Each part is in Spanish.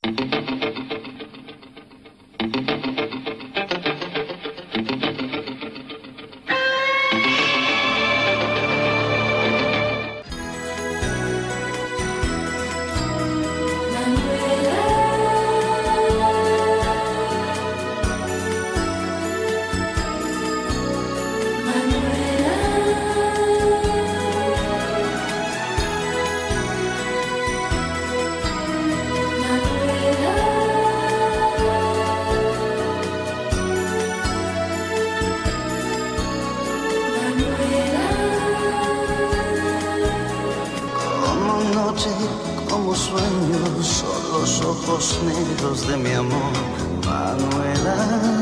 Como sueños son los ojos negros de mi amor, Manuela.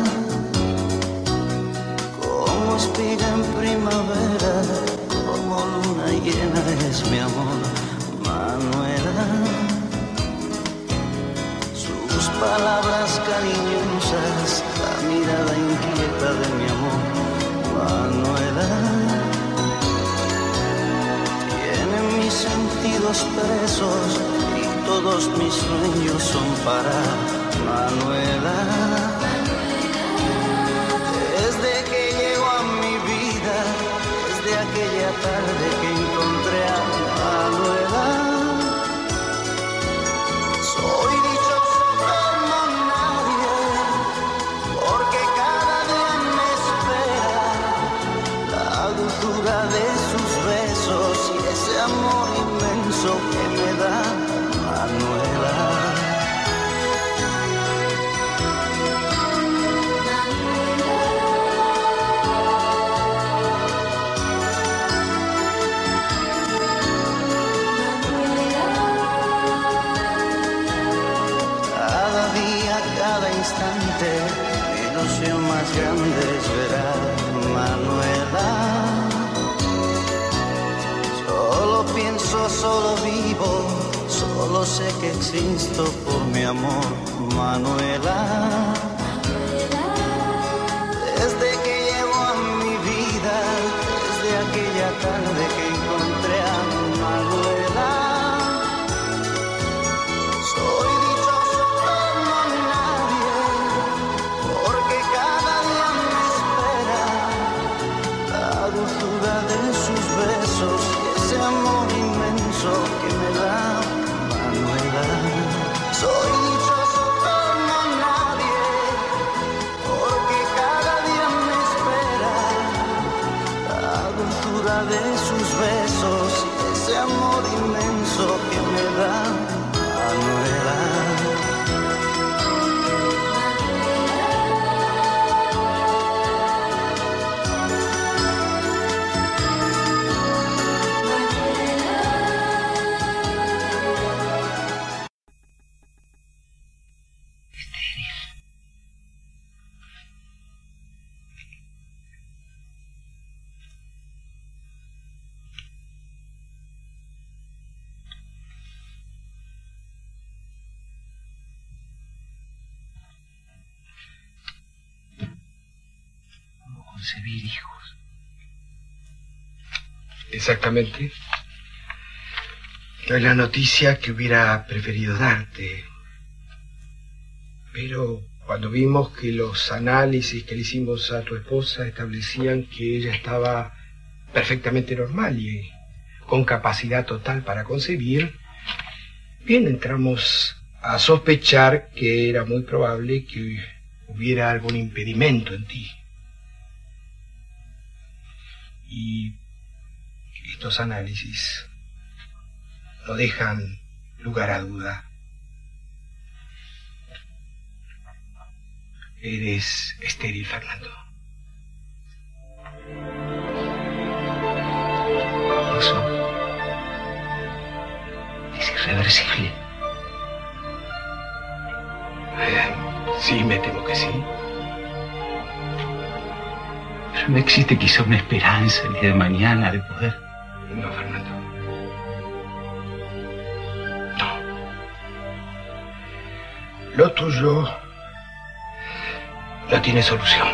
Como espiga en primavera, como luna llena es mi amor, Manuela. Sus palabras cariñosas, la mirada inquieta de mi amor, Manuela. Mis sentidos presos y todos mis sueños son para Manuela. Desde que llegó a mi vida, desde aquella tarde que encontré a Manuela, soy dichoso como nadie, porque cada día me espera la dulzura de sus besos y ese amor inmenso que me da Manuela. Cada día, cada instante, mi ilusión más grande es ver a Manuela. Solo pienso, solo vivo, solo sé que existo por mi amor, Manuela. Desde que llegó a mi vida, desde aquella tarde que encontré a Manuela, soy dichoso como nadie, porque cada día me espera la dulzura de sus besos, ese amor inmenso que me da Manuela. Soy dichoso como nadie, porque cada día me espera la dulzura de sus besos, ese amor inmenso que me da Manuela. Concebir hijos. Exactamente. No es la noticia que hubiera preferido darte. Pero cuando vimos que los análisis que le hicimos a tu esposa establecían que ella estaba perfectamente normal y con capacidad total para concebir, bien, entramos a sospechar que era muy probable que hubiera algún impedimento en ti. Y estos análisis no dejan lugar a duda. Eres estéril, Fernando. Eso es irreversible. Sí, me temo que sí. Pero no existe quizá una esperanza el día de mañana de poder. No, Fernando. No. Lo tuyo no tiene solución.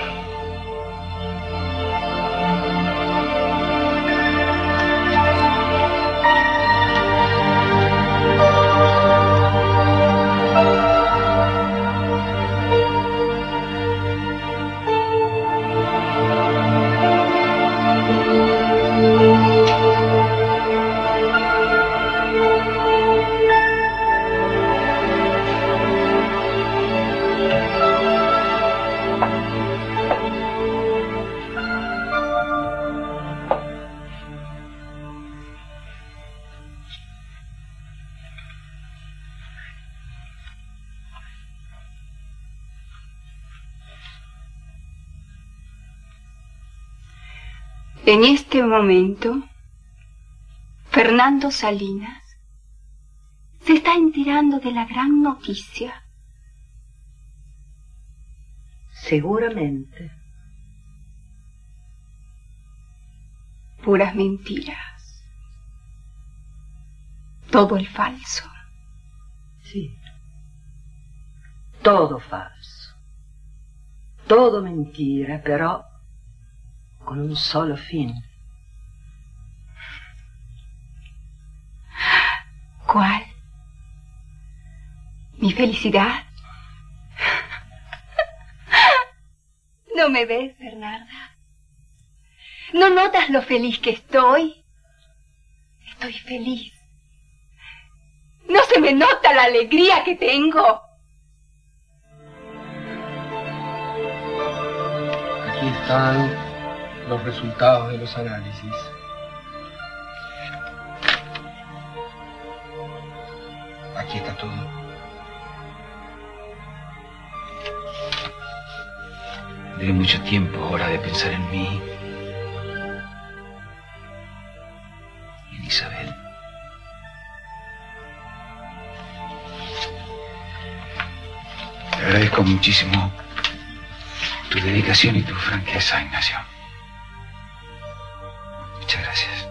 En este momento, Fernando Salinas se está enterando de la gran noticia. Seguramente. Puras mentiras. Todo el falso. Sí. Todo falso. Todo mentira, pero con un solo fin. ¿Cuál? ¿Mi felicidad? ¿No me ves, Bernarda? ¿No notas lo feliz que estoy? Estoy feliz. ¿No se me nota la alegría que tengo? Aquí están los resultados de los análisis. Aquí está todo. Debe mucho tiempo ahora de pensar en mí y en Isabel. Te agradezco muchísimo tu dedicación y tu franqueza, Ignacio. Muchas gracias.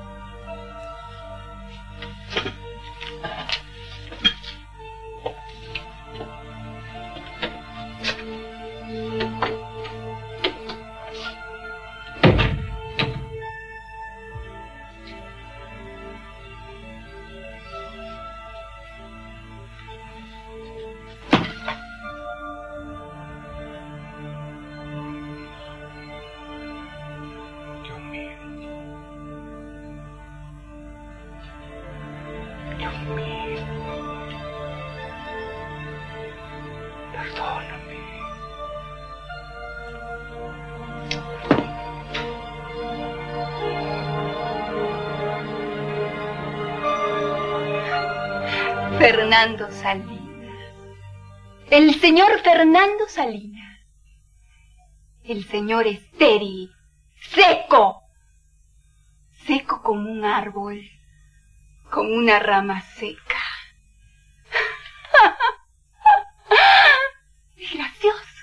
Fernando Salinas. El señor Fernando Salinas. El señor estéril, seco. Seco como un árbol, como una rama seca. Es gracioso.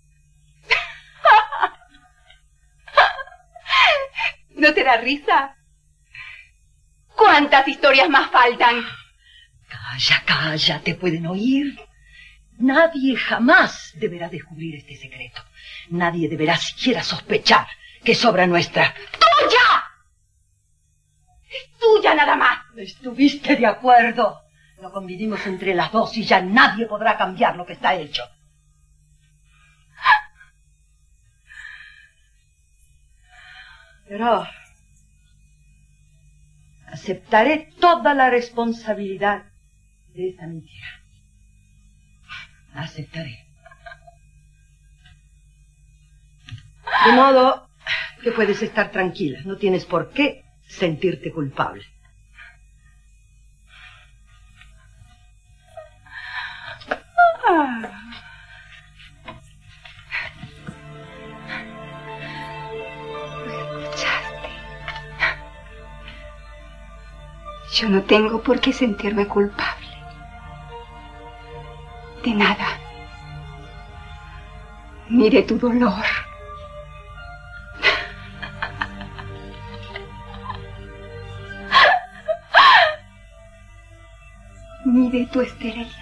¿No te da risa? ¿Cuántas historias más faltan? Calla, calla, te pueden oír. Nadie jamás deberá descubrir este secreto. Nadie deberá siquiera sospechar que es obra nuestra. ¡Tuya! Es tuya nada más. Estuviste de acuerdo. Lo convinimos entre las dos y ya nadie podrá cambiar lo que está hecho. Pero aceptaré toda la responsabilidad de esa mentira. La aceptaré. De modo que puedes estar tranquila. No tienes por qué sentirte culpable. ¿Lo escuchaste? Yo no tengo por qué sentirme culpable. De nada. Ni de tu dolor. Ni de tu esterilidad.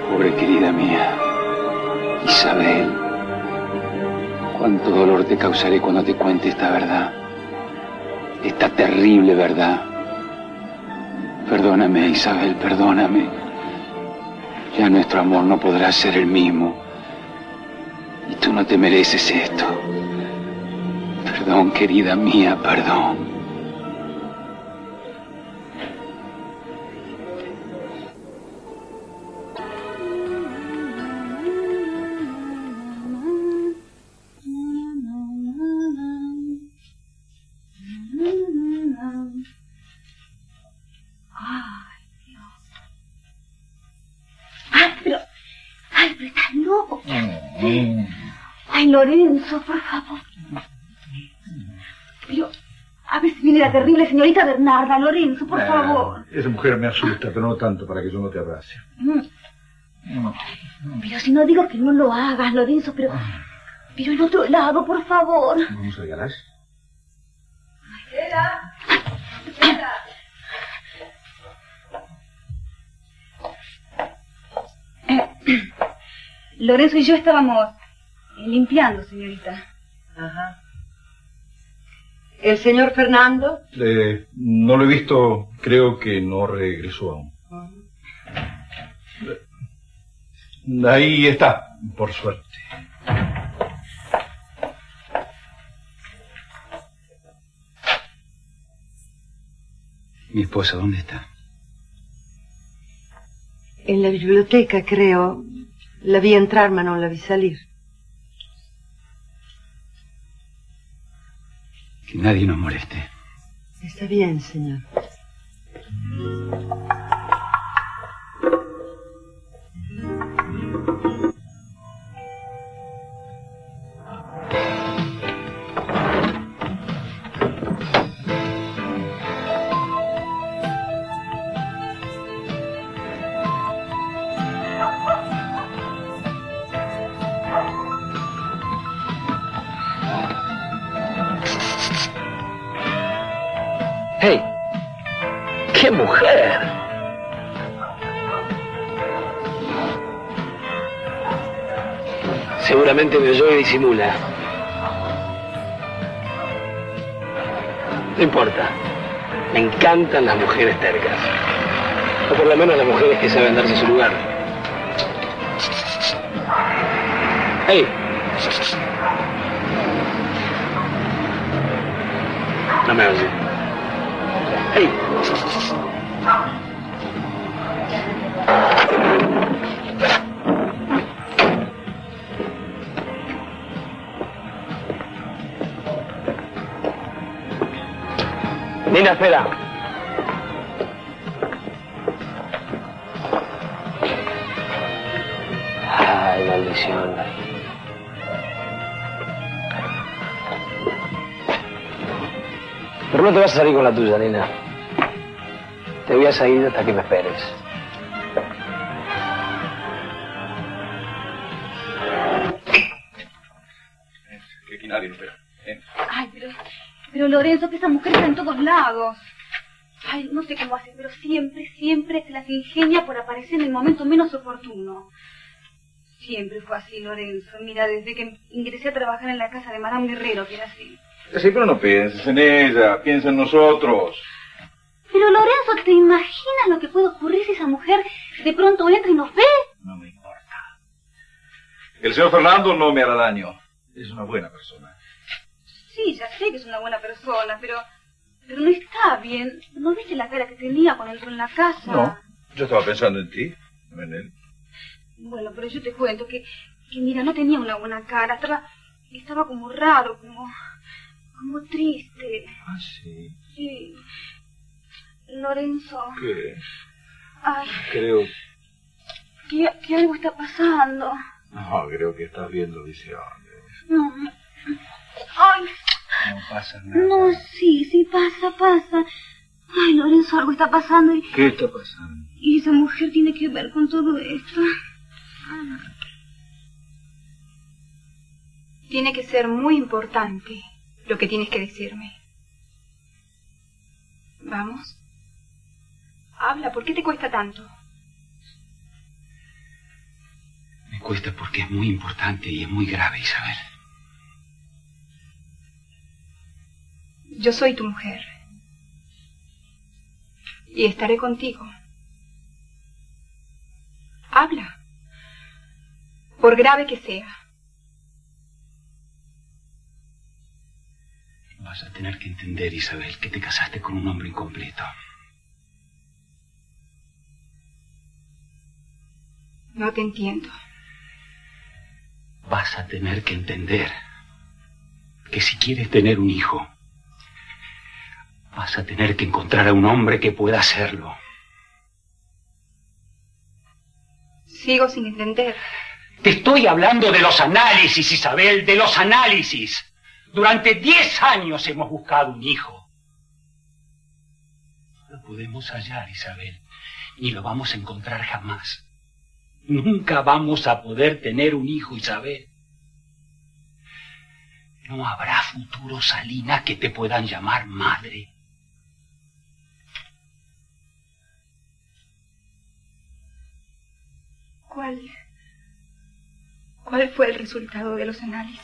Pobre querida mía, Isabel. Cuánto dolor te causaré cuando te cuente esta verdad. Esta terrible verdad. Perdóname, Isabel, perdóname. Ya nuestro amor no podrá ser el mismo. Y tú no te mereces esto. Perdón, querida mía, perdón. Lorenzo, por favor. Pero, a ver si viene la terrible señorita Bernarda, Lorenzo, por favor. Esa mujer me asusta, pero no tanto para que yo no te abrace. Pero si no digo que no lo hagas, Lorenzo, pero en otro lado, por favor. ¿Vamos al garage? Espera. Lorenzo y yo estábamos limpiando, señorita. Ajá. ¿El señor Fernando? No lo he visto, creo que no regresó aún. Ahí está, por suerte. ¿Mi esposa dónde está? En la biblioteca, creo. La vi entrar, pero no la vi salir. Que nadie nos moleste. Está bien, señor. ¡Hey! ¡Qué mujer! Seguramente me oyó y disimula. No importa. Me encantan las mujeres tercas. O por lo menos las mujeres que saben darse su lugar. ¡Hey! No me oye. ¡Hey! Nina, espera. Ay, maldición. Pero no te vas a salir con la tuya, Nina. Te voy a seguir hasta que me esperes. Que aquí nadie lo espera. Ay, pero Lorenzo, que esa mujer está en todos lados. Ay, no sé cómo hace, pero siempre se las ingenia por aparecer en el momento menos oportuno. Siempre fue así, Lorenzo. Mira, desde que ingresé a trabajar en la casa de Madame Guerrero, que era así. Sí, pero no pienses en ella, piensa en nosotros. Pero, Lorenzo, ¿te imaginas lo que puede ocurrir si esa mujer de pronto entra y nos ve? No me importa. El señor Fernando no me hará daño. Es una buena persona. Sí, ya sé que es una buena persona, pero no está bien. ¿No viste la cara que tenía cuando entró en la casa? No, yo estaba pensando en ti, no en él. Bueno, pero yo te cuento que mira, no tenía una buena cara. Estaba como raro, como triste. Ah, sí. Sí. Lorenzo. ¿Qué? Ay. Creo... Que algo está pasando. No, creo que estás viendo visiones. No. Ay. No pasa nada. No, sí, pasa. Ay, Lorenzo, algo está pasando y... ¿Qué está pasando? Y esa mujer tiene que ver con todo esto. Tiene que ser muy importante lo que tienes que decirme. ¿Vamos? Habla, ¿por qué te cuesta tanto? cuesta porque es muy importante y es muy grave, Isabel. Yo soy tu mujer. Y estaré contigo. Habla. Por grave que sea. Vas a tener que entender, Isabel, que te casaste con un hombre incompleto. No te entiendo. Vas a tener que entender que si quieres tener un hijo, vas a tener que encontrar a un hombre que pueda hacerlo. Sigo sin entender. Te estoy hablando de los análisis, Isabel, de los análisis. Durante 10 años hemos buscado un hijo. No lo podemos hallar, Isabel, ni lo vamos a encontrar jamás. Nunca vamos a poder tener un hijo, Isabel. No habrá futuro, Salina, que te puedan llamar madre. ¿Cuál fue el resultado de los análisis?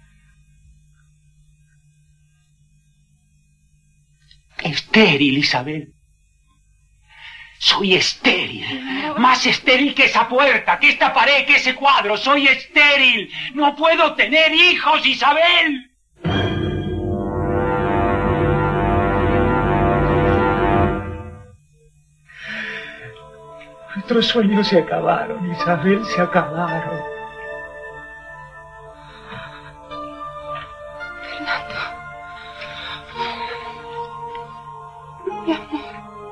Estéril, Isabel. Soy estéril. Más estéril que esa puerta, que esta pared, que ese cuadro. Soy estéril. No puedo tener hijos, Isabel. Nuestros sueños se acabaron, Isabel, se acabaron. Fernando. Mi amor.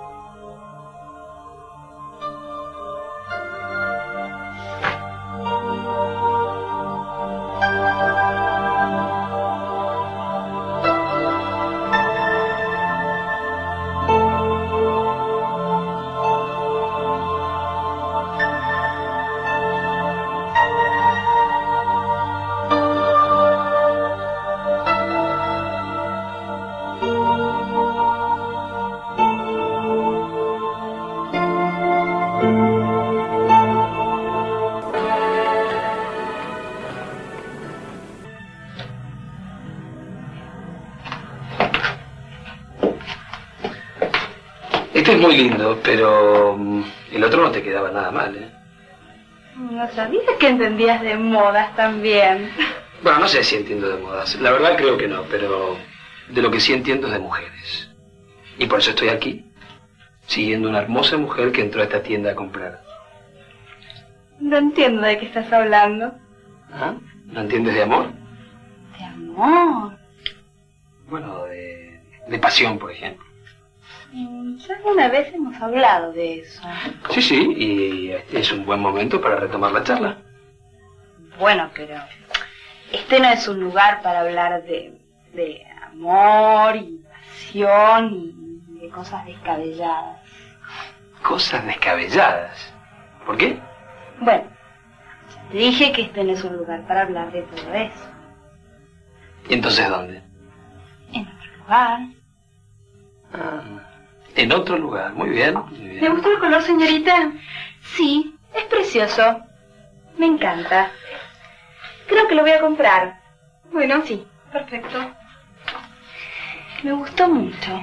Este es muy lindo, pero el otro no te quedaba nada mal, ¿eh? No sabía que entendías de modas también. Bueno, no sé si entiendo de modas. La verdad creo que no, pero de lo que sí entiendo es de mujeres. Y por eso estoy aquí, siguiendo una hermosa mujer que entró a esta tienda a comprar. No entiendo de qué estás hablando. ¿Ah? ¿No entiendes de amor? ¿De amor? Bueno, de pasión, por ejemplo. Ya alguna vez hemos hablado de eso. Sí, sí, y este es un buen momento para retomar la charla. Bueno, pero este no es un lugar para hablar de amor y pasión y de cosas descabelladas. ¿Cosas descabelladas? ¿Por qué? Bueno, ya te dije que este no es un lugar para hablar de todo eso. ¿Y entonces dónde? En otro lugar. Ah, en otro lugar, muy bien, muy bien. ¿Le gustó el color, señorita? Sí, es precioso. Me encanta. Creo que lo voy a comprar. Bueno, sí, perfecto. Me gustó mucho.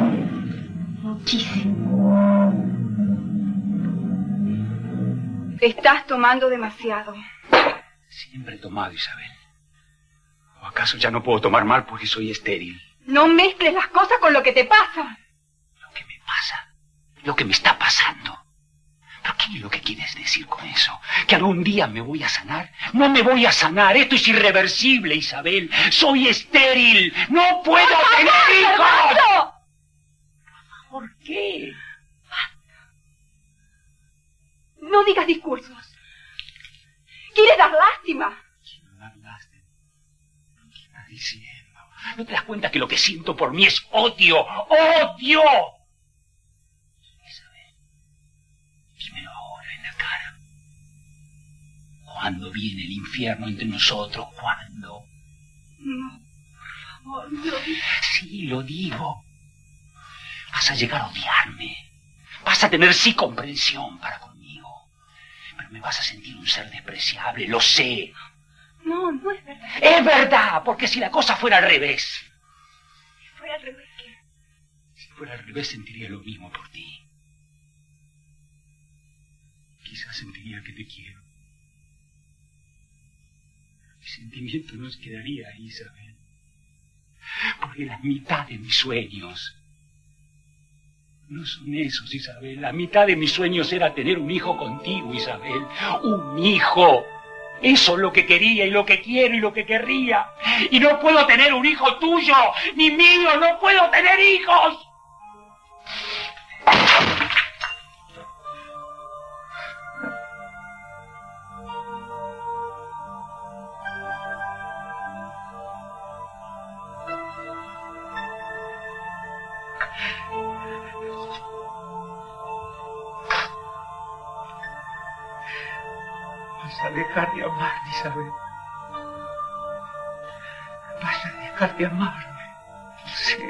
Muchísimo. Estás tomando demasiado. Siempre he tomado, Isabel. ¿O acaso ya no puedo tomar mal porque soy estéril? No mezcles las cosas con lo que te pasa. Lo que me pasa, lo que me está pasando. ¿Pero qué es lo que quieres decir con eso? ¿Que algún día me voy a sanar? No me voy a sanar, esto es irreversible, Isabel. Soy estéril, no puedo tener hijos. ¡Fernando! ¿Por qué? No digas discursos. ¿Quieres dar lástima? Quiero dar lástima. ¿Qué estás diciendo? ¿No te das cuenta que lo que siento por mí es odio? ¡Odio! Isabel, dímelo ahora en la cara. ¿Cuándo viene el infierno entre nosotros? ¿Cuándo? No, por favor, no. Sí, lo digo. Vas a llegar a odiarme. Vas a tener sí comprensión para conmigo. Pero me vas a sentir un ser despreciable, lo sé. No, no es verdad. Es verdad, porque si la cosa fuera al revés. Si fuera al revés, ¿qué? Si fuera al revés, sentiría lo mismo por ti. Quizás sentiría que te quiero. Mi sentimiento no se quedaría ahí, Isabel. Porque la mitad de mis sueños no son esos, Isabel. La mitad de mis sueños era tener un hijo contigo, Isabel. Un hijo. Eso es lo que quería y lo que quiero y lo que querría. Y no puedo tener un hijo tuyo, ni mío. No puedo tener hijos. Vas a dejar de amarme, Isabel. Vas a dejar de amarme. Sí.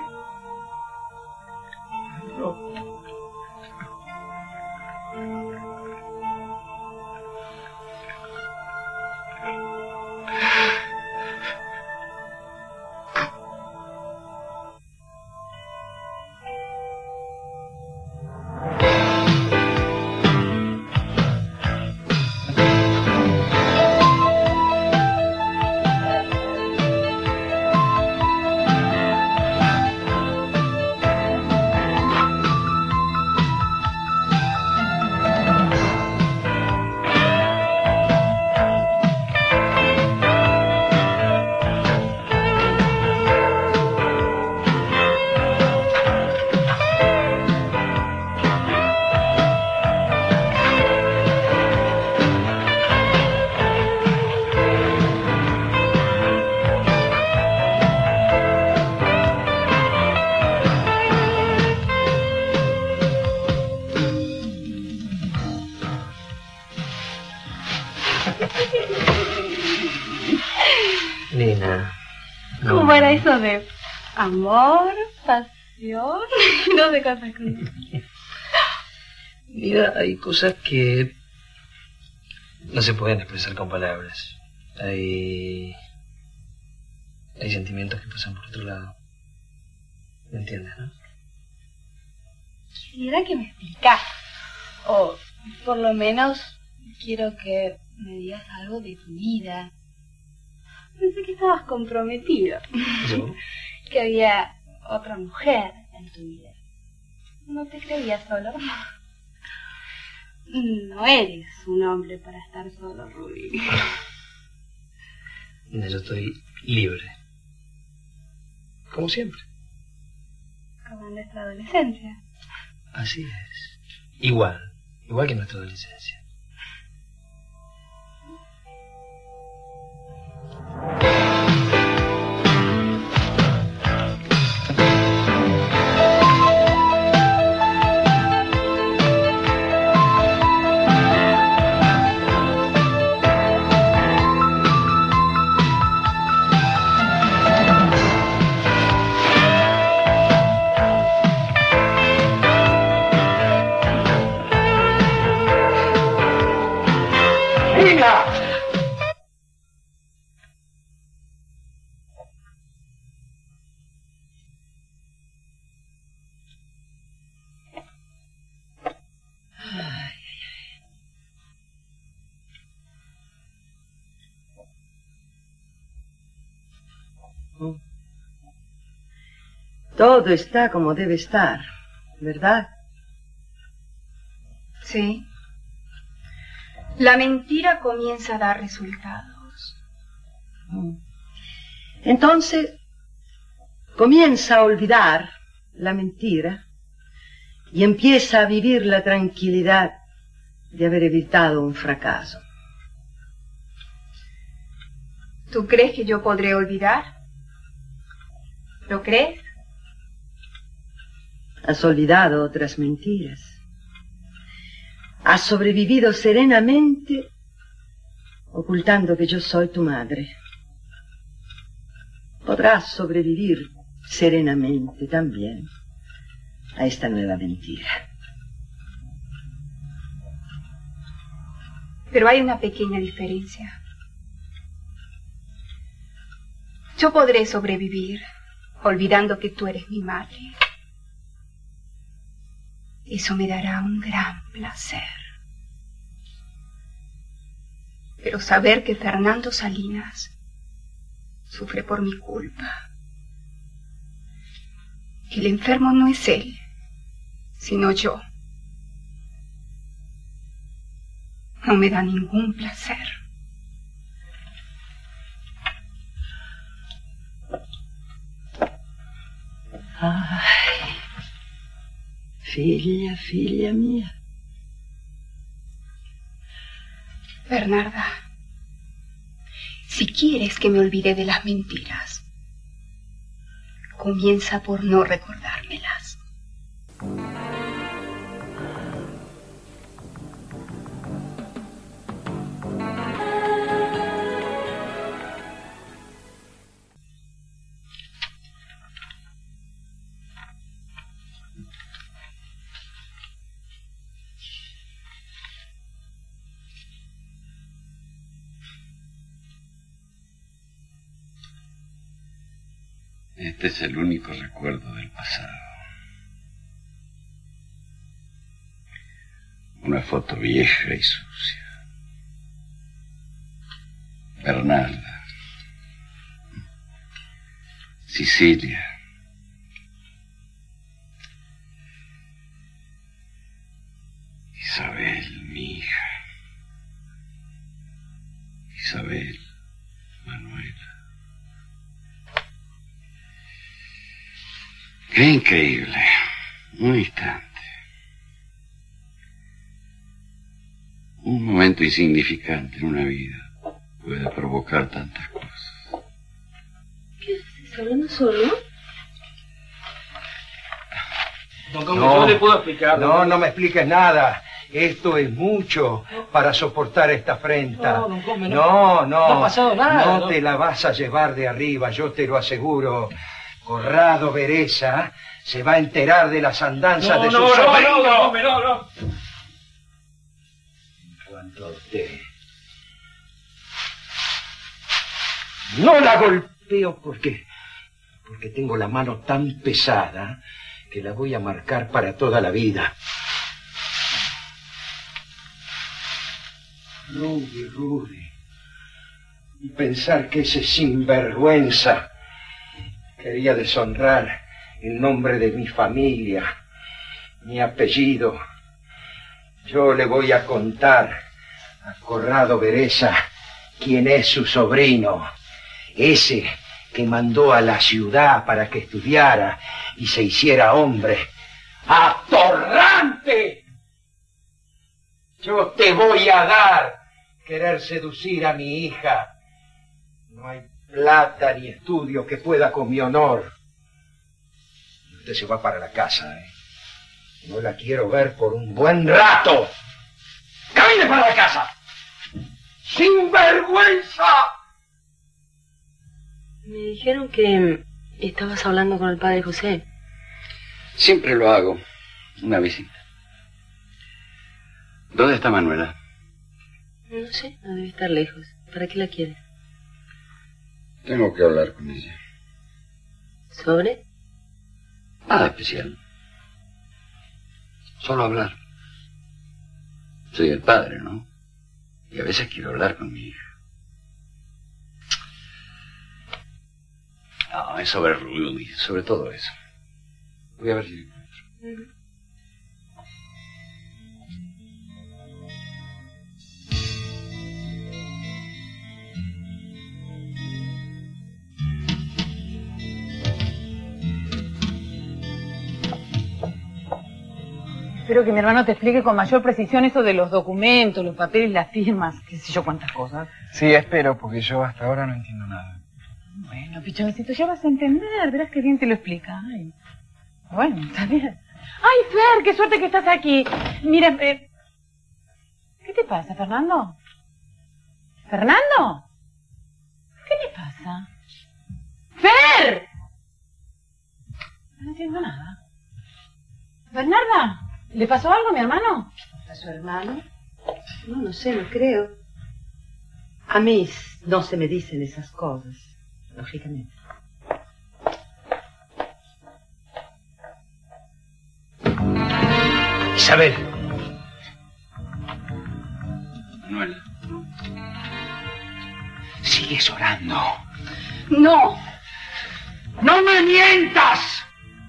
No. Nina. No. ¿Cómo era eso de amor, pasión? No sé cosas con... Mira, hay cosas que no se pueden expresar con palabras. Hay sentimientos que pasan por otro lado. ¿Me entiendes, no? Quisiera que me explicas. O por lo menos quiero que me digas algo de tu vida. Pensé que estabas comprometido. ¿Yo? Que había otra mujer en tu vida. No te creía solo. No eres un hombre para estar solo, Rudy. Mira, yo estoy libre. Como siempre. Como en nuestra adolescencia. Así es. Igual que en nuestra adolescencia. Todo está como debe estar, ¿verdad? Sí. La mentira comienza a dar resultados. Entonces, comienza a olvidar la mentira y empieza a vivir la tranquilidad de haber evitado un fracaso. ¿Tú crees que yo podré olvidar? ¿Lo crees? Has olvidado otras mentiras. Has sobrevivido serenamente, ocultando que yo soy tu madre. Podrás sobrevivir serenamente también a esta nueva mentira. Pero hay una pequeña diferencia. Yo podré sobrevivir olvidando que tú eres mi madre. Eso me dará un gran placer. Pero saber que Fernando Salinas sufre por mi culpa, que el enfermo no es él, sino yo, no me da ningún placer. Ay, filla mía. Bernarda, si quieres que me olvide de las mentiras, comienza por no recordármelas. Este es el único recuerdo del pasado. Una foto vieja y sucia. Bernarda. Sicilia. Isabel, mi hija. Isabel, Manuela. Qué increíble. Un instante. Un momento insignificante en una vida puede provocar tantas cosas. ¿Qué haces? ¿Hablando solo? Don Gómez, yo le puedo explicar. No me expliques nada. Esto es mucho para soportar esta afrenta. No, don Gómez, no ha pasado nada. No te la vas a llevar de arriba, yo te lo aseguro. Corrado Bereza se va a enterar de las andanzas de su sobrino. No. En cuanto a usted, no la golpeo porque tengo la mano tan pesada que la voy a marcar para toda la vida. Rudy. Y pensar que ese sinvergüenza quería deshonrar el nombre de mi familia, mi apellido. Yo le voy a contar a Corrado Bereza quién es su sobrino. Ese que mandó a la ciudad para que estudiara y se hiciera hombre. ¡Atorrante! Yo te voy a dar querer seducir a mi hija. No hay plata ni estudio que pueda con mi honor. Usted se va para la casa, ¿eh? No la quiero ver por un buen rato. ¡Camine para la casa! ¡Sin vergüenza! Me dijeron que estabas hablando con el padre José. Siempre lo hago. Una visita. ¿Dónde está Manuela? No sé, no debe estar lejos. ¿Para qué la quieres? Tengo que hablar con ella. ¿Sobre? Nada especial. Solo hablar. Soy el padre, ¿no? Y a veces quiero hablar con mi hija. No, es sobre Rudy, sobre todo eso. Voy a ver si lo encuentro. Espero que mi hermano te explique con mayor precisión eso de los documentos, los papeles, las firmas, qué sé yo cuántas cosas. Sí, espero, porque yo hasta ahora no entiendo nada. Bueno, pichoncito, ya vas a entender, verás que bien te lo explica. Ay. Bueno, está bien. ¡Ay, Fer, qué suerte que estás aquí! Mira, ¿qué te pasa, Fernando? ¿Fernando? ¿Qué le pasa? ¡Fer! No entiendo nada. ¿Bernarda? ¿Le pasó algo a mi hermano? ¿A su hermano? No sé, no creo. A mí no se me dicen esas cosas, lógicamente. Isabel. Manuela. Sigues orando. No. ¡No me mientas!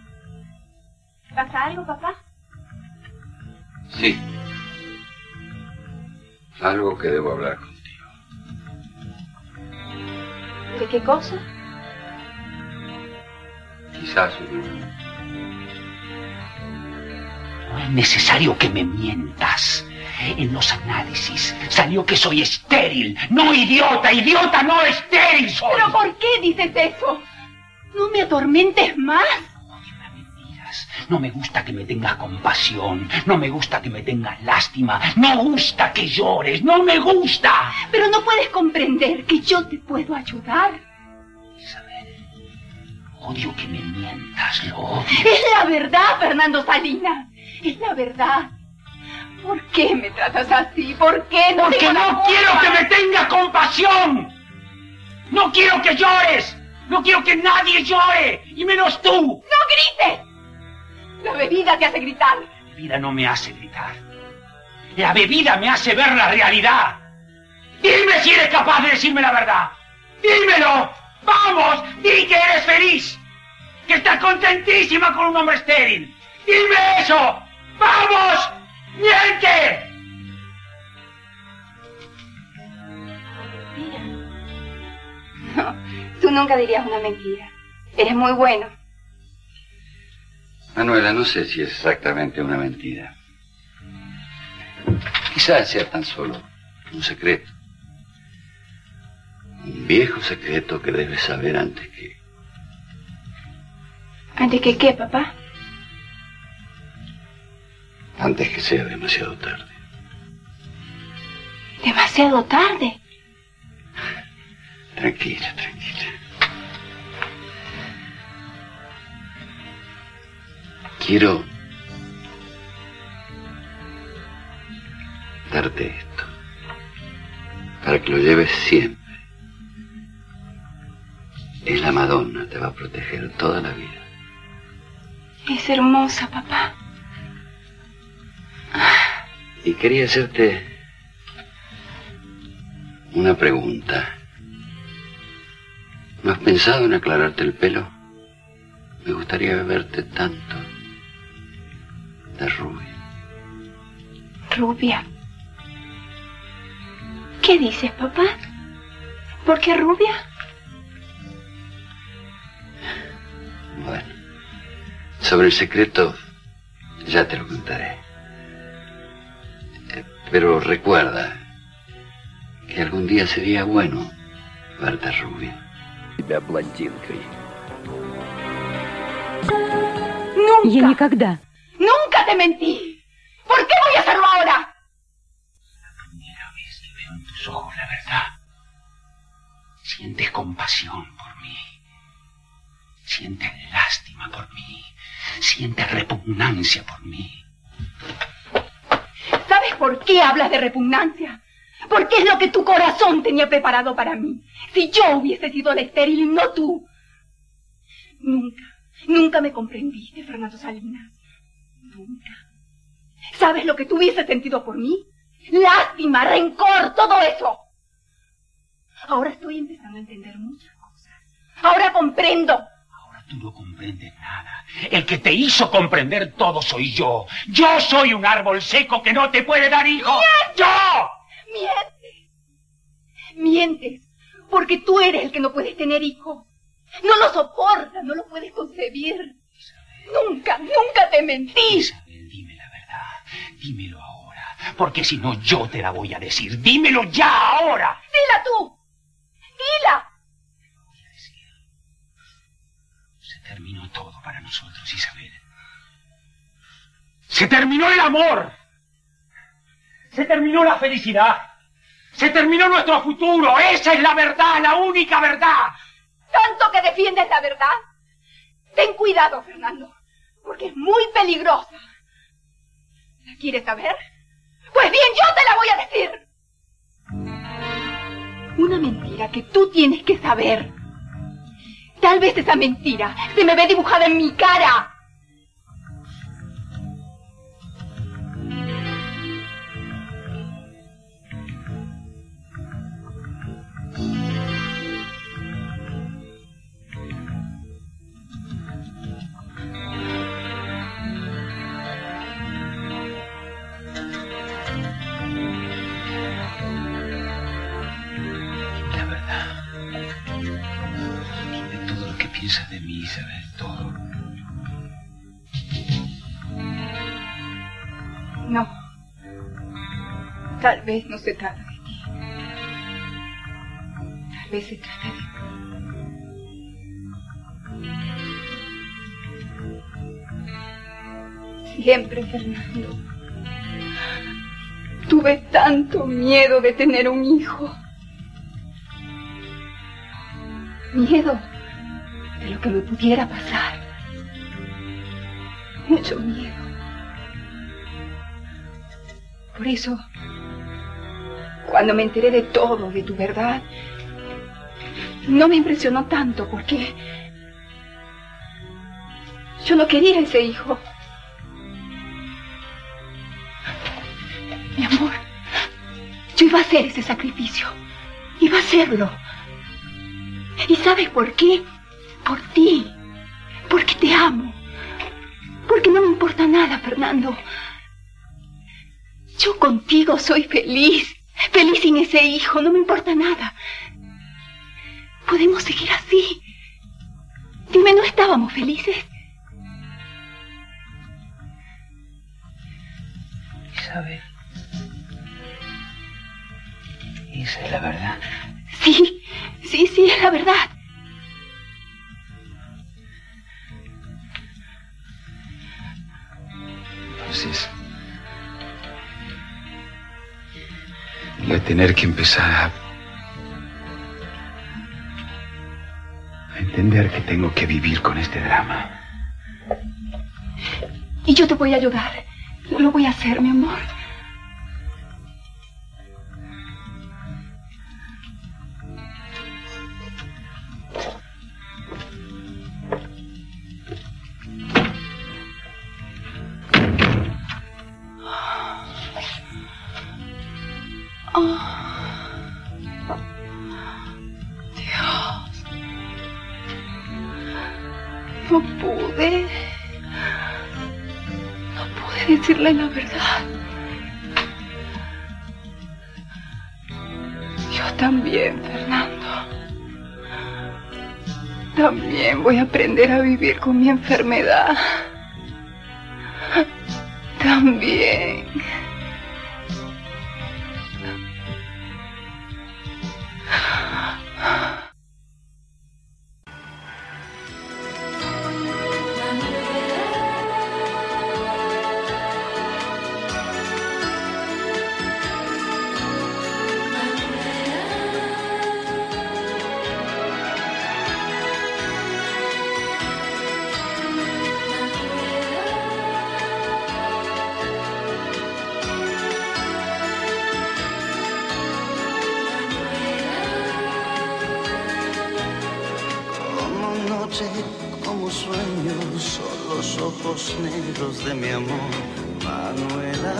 ¿Pasa algo, papá? Sí. Algo que debo hablar contigo. ¿De qué cosa? Quizás No es necesario que me mientas. En los análisis salió que soy estéril. No idiota, idiota, no estéril soy. ¿Pero por qué dices eso? No me atormentes más. No me gusta que me tengas compasión. No me gusta que me tengas lástima. No gusta que llores. No me gusta. Pero no puedes comprender que yo te puedo ayudar. Isabel, odio que me mientas, lo odio. Es la verdad, Fernando Salinas. Es la verdad. ¿Por qué me tratas así? ¿Por qué no? Porque no quiero que me tengas compasión. No quiero que llores. No quiero que nadie llore. Y menos tú. ¡No grites! La bebida te hace gritar. La bebida no me hace gritar. La bebida me hace ver la realidad. Dime si eres capaz de decirme la verdad. Dímelo. Vamos, di que eres feliz. Que estás contentísima con un hombre estéril. Dime eso. Vamos, miente. Mira. No, tú nunca dirías una mentira. Eres muy bueno. Manuela, no sé si es exactamente una mentira. Quizás sea tan solo un secreto. Un viejo secreto que debes saber antes que... ¿Antes que qué, papá? Antes que sea demasiado tarde. ¿Demasiado tarde? Tranquila, tranquila. Quiero darte esto, para que lo lleves siempre. Es la Madonna, te va a proteger toda la vida. Es hermosa, papá. Y quería hacerte una pregunta. ¿No has pensado en aclararte el pelo? Me gustaría verte tanto de rubia. ¿Rubia? ¿Qué dices, papá? ¿Por qué rubia? Bueno, sobre el secreto ya te lo contaré. Pero recuerda que algún día sería bueno verte rubia. ¡Nunca! Я никогда. ¡Nunca te mentí! ¿Por qué voy a hacerlo ahora? La primera vez que veo en tus ojos la verdad. Sientes compasión por mí. Sientes lástima por mí. Sientes repugnancia por mí. ¿Sabes por qué hablas de repugnancia? Porque es lo que tu corazón tenía preparado para mí. Si yo hubiese sido la estéril y no tú. Nunca me comprendiste, Fernando Salinas. Nunca. ¿Sabes lo que tú hubieses sentido por mí? Lástima, rencor, todo eso. Ahora estoy empezando a entender muchas cosas. Ahora comprendo. Ahora tú no comprendes nada. El que te hizo comprender todo soy yo. Yo soy un árbol seco que no te puede dar hijos. ¡Yo! Mientes, porque tú eres el que no puedes tener hijo. No lo soportas, no lo puedes concebir. Isabel, nunca te mentí. Isabel, dime la verdad. Dímelo ahora, porque si no yo te la voy a decir. Dímelo ya ahora. Dila tú. Dila. Voy a decir. Se terminó todo para nosotros, Isabel. Se terminó el amor. Se terminó la felicidad. Se terminó nuestro futuro. Esa es la verdad, la única verdad. ¿Tanto que defiendes la verdad? Ten cuidado, Fernando, porque es muy peligrosa. ¿La quieres saber? Pues bien, yo te la voy a decir. Una mentira que tú tienes que saber. Tal vez esa mentira se me ve dibujada en mi cara. Piensa de mí, Isabel, todo. No. Tal vez no se trata de ti. Tal vez se trata de mí. Siempre, Fernando, tuve tanto miedo de tener un hijo. Miedo de lo que me pudiera pasar. Mucho miedo. Por eso, cuando me enteré de todo, de tu verdad, no me impresionó tanto, porque yo no quería ese hijo. Mi amor, yo iba a hacer ese sacrificio. Iba a hacerlo. ¿Y sabes por qué? Por ti, porque te amo, porque no me importa nada, Fernando. Yo contigo soy feliz, feliz sin ese hijo, no me importa nada. Podemos seguir así. Dime, ¿no estábamos felices? Isabel, esa es la verdad. Sí, es la verdad. Entonces, voy a tener que empezar a entender que tengo que vivir con este drama. Y yo te voy a ayudar. Lo voy a hacer, mi amor. No pude decirle la verdad. Yo también, Fernando. También voy a aprender a vivir con mi enfermedad. También. Como sueños son los ojos negros de mi amor, Manuela.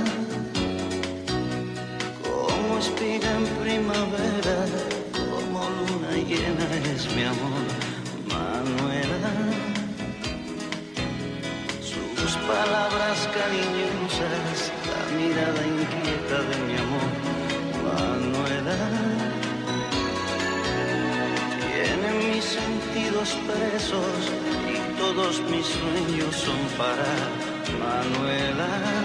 Como espiga en primavera, como luna llena es mi amor, Manuela. Sus palabras cariñosas, la mirada inquieta de mi amor, Manuela. Tienen mis sentidos presos y todos mis sueños son para Manuela.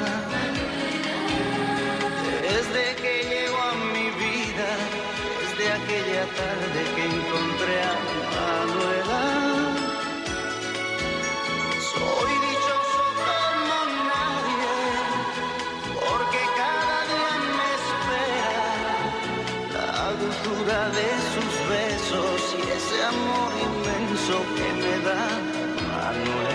Desde que llegó a mi vida, desde aquella tarde que encontré a Manuela, soy dichoso como nadie, porque cada día me espera la dulzura de sus besos y ese amor inmenso que me da Manuela.